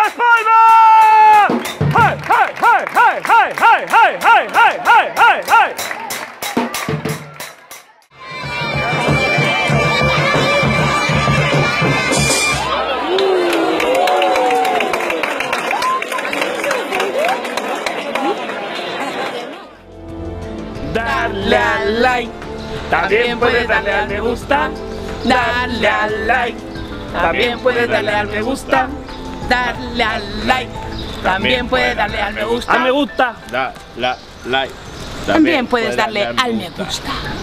Palmas! ¡Hey, hey, hey, hey, hey, hey, hey, hey, hey, hey, hey! Darle al like, también puedes darle al me gusta. Darle al like, también puedes darle al me gusta. Darle al like, también puedes darle al me gusta. Al me gusta. También puedes darle al me gusta.